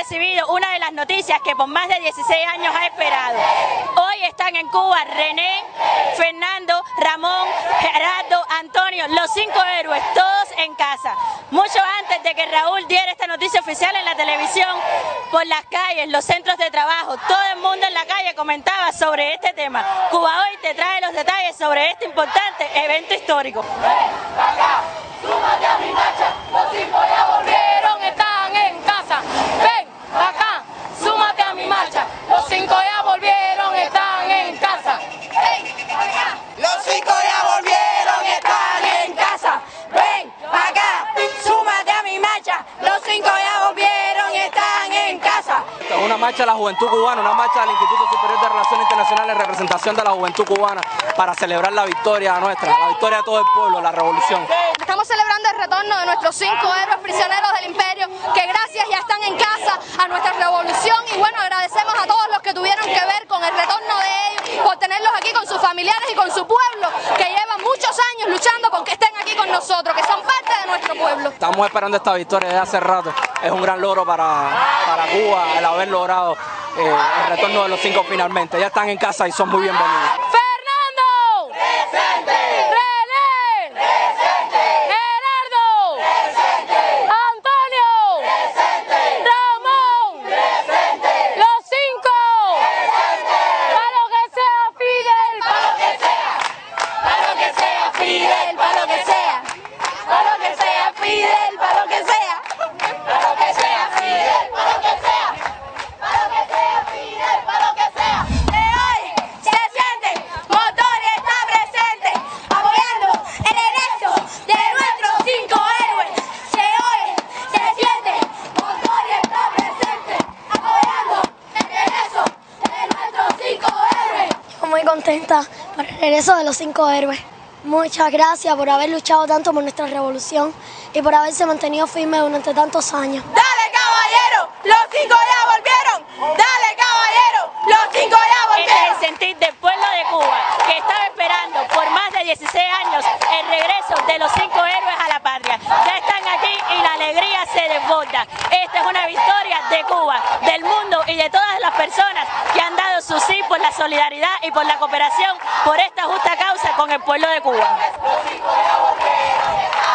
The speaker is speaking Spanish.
recibido una de las noticias que por más de 16 años ha esperado. Hoy están en Cuba René, Fernando, Ramón, Gerardo, Antonio, los 5 héroes, todos en casa. Mucho antes de que Raúl diera esta noticia oficial en la televisión, por las calles, los centros de trabajo, todo el mundo en la calle comentaba sobre este tema. Cuba Hoy te trae los detalles sobre este importante evento histórico. Ven acá, súmate a mi marcha, los 5 ya volvieron, están en casa. Ven acá, súmate a mi marcha, los 5 ya volvieron, están en casa. Ven acá, los 5 ya volvieron, están en casa. Ven acá, súmate a mi marcha, los 5 ya volvieron, están en casa. Esta es una marcha de la juventud cubana, una marcha del Instituto Superior de Relaciones Internacionales en representación de la juventud cubana para celebrar la victoria nuestra, la victoria de todo el pueblo, la revolución. Estamos celebrando el retorno de nuestros 5 héroes prisioneros del imperio, que gracias ya están en casa a nuestra revolución, y bueno, agradecemos a todos los que tuvieron que ver con el retorno de ellos, por tenerlos aquí con sus familiares y con su pueblo, que llevan muchos años luchando con que estén aquí con nosotros, que son parte de nuestro pueblo. Estamos esperando esta victoria desde hace rato, es un gran logro para Cuba el haber logrado el retorno de los 5 finalmente. Ya están en casa y son muy bienvenidos. Fernando, Presente. René, Presente. Gerardo, Presente. Antonio, Presente. Ramón, Presente. los 5, para lo que sea Fidel, Para lo que sea, para lo que sea, Fidel, para lo que sea. Para lo que sea, Fidel, para lo que sea. Para lo que sea, Fidel, para lo que sea. Para lo que sea, Fidel, para lo que sea. De hoy se siente, motor está presente, apoyando el regreso de nuestros 5 héroes. De hoy se siente, motor está presente, apoyando el regreso de nuestros 5 héroes. Muy contenta por el regreso de los 5 héroes. Muchas gracias por haber luchado tanto por nuestra revolución y por haberse mantenido firme durante tantos años. ¡Dale, caballero! ¡Los 5 ya volvieron! ¡Dale, caballero! ¡Los 5 ya volvieron! Este es el sentir del pueblo de Cuba, que estaba esperando por más de 16 años el regreso de los 5 héroes a la patria. Ya están aquí y la alegría se desborda. Esta es una victoria de Cuba, del mundo y de todas las personas que han dado su sí por la solidaridad y por la cooperación por esta justa causa con el pueblo de Cuba. Los 5 ya volvieron.